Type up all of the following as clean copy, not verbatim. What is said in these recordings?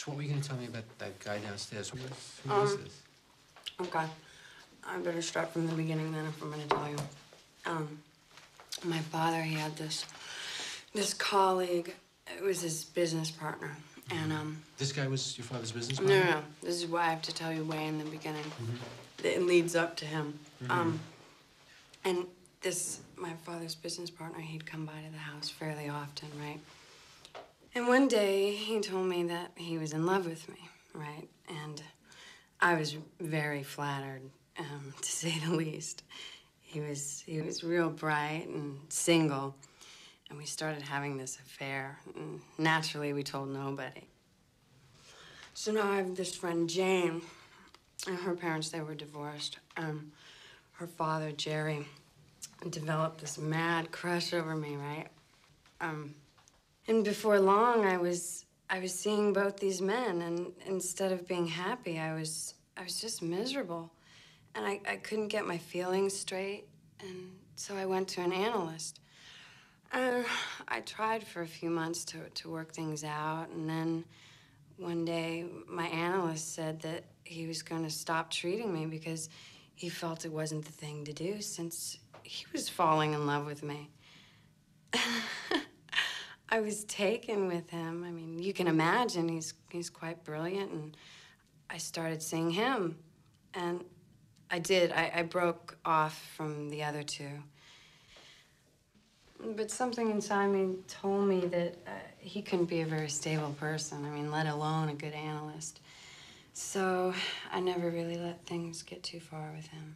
So what were you going to tell me about that guy downstairs? Who is this? Okay. I better start from the beginning then if I'm going to tell you. My father, he had this colleague. It was his business partner. And, This guy was your father's business partner? No. This is why I have to tell you way in the beginning. It leads up to him. And my father's business partner, he'd come by to the house fairly often, right? And one day, he told me that he was in love with me, right? And I was very flattered, to say the least. He was real bright and single, and we started having this affair. And naturally, we told nobody. So now I have this friend, Jane, and her parents, they were divorced. Her father, Jerry, developed this mad crush over me, right? And before long, I was seeing both these men, and instead of being happy, I was just miserable. And I couldn't get my feelings straight, and so I went to an analyst. I tried for a few months to work things out, and then one day, my analyst said that he was going to stop treating me because he felt it wasn't the thing to do since he was falling in love with me. I was taken with him. I mean, you can imagine he's quite brilliant, and I started seeing him. And I did. I broke off from the other two. But something inside me told me that he couldn't be a very stable person. I mean, let alone a good analyst. So I never really let things get too far with him.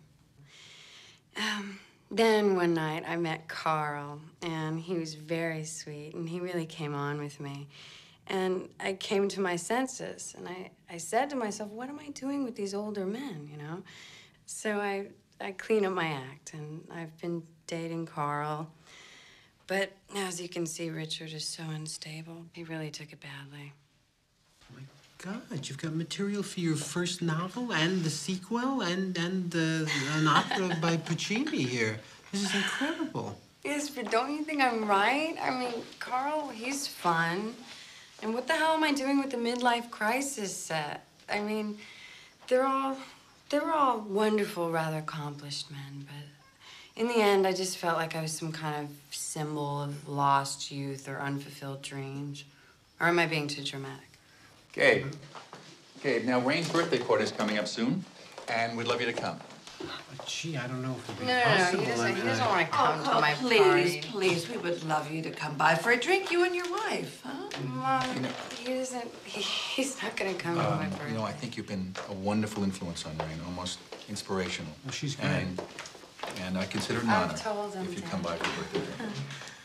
Then one night I met Carl, and he was very sweet, and he really came on with me. And I came to my senses, and I said to myself, what am I doing with these older men, you know? So I cleaned up my act, and I've been dating Carl. But as you can see, Richard is so unstable. He really took it badly. Oh, my God, you've got material for your first novel and the sequel and an opera by Puccini here. This is incredible. Yes, but don't you think I'm right? I mean, Carl, he's fun. And what the hell am I doing with the midlife crisis set? I mean, they were all wonderful, rather accomplished men, but in the end, I just felt like I was some kind of symbol of lost youth or unfulfilled dreams. Or am I being too dramatic? Gabe, now Wayne's birthday party is coming up soon, and we'd love you to come. Gee, I don't know if it'd be No, possible. he doesn't want to come to my please, party. Please, we would love you to come by for a drink, you and your wife, huh? Mom, he's not going to come to my party. You know, I think you've been a wonderful influence on Wayne, almost inspirational. Well, she's great. And I consider it an I've honor told him if you that. come by for your birthday drink.